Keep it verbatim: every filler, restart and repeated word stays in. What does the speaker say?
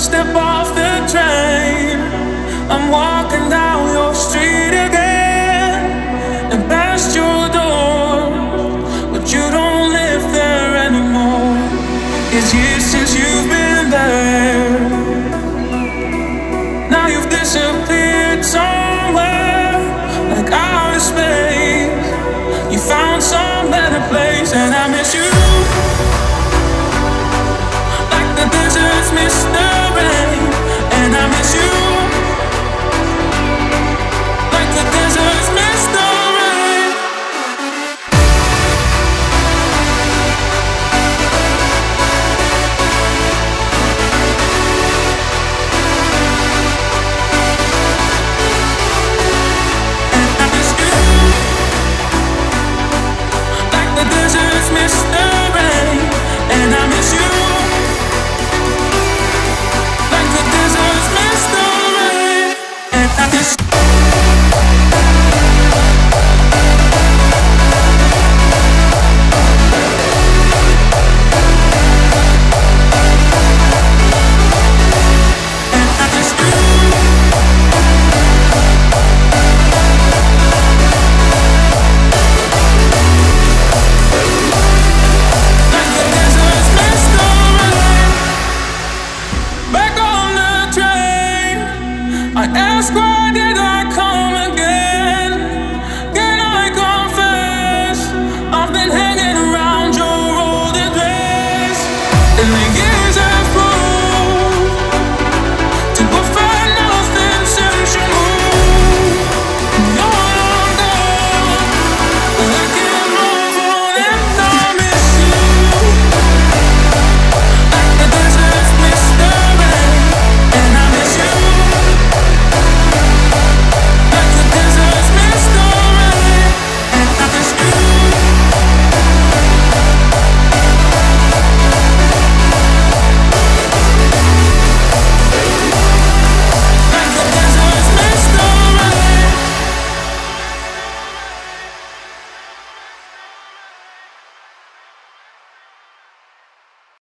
step off the train. I'm walking down your street again and past your door, but you don't live there anymore. It's years since you've been there. Now you've disappeared somewhere, like outer space. You found some better place, and I miss you.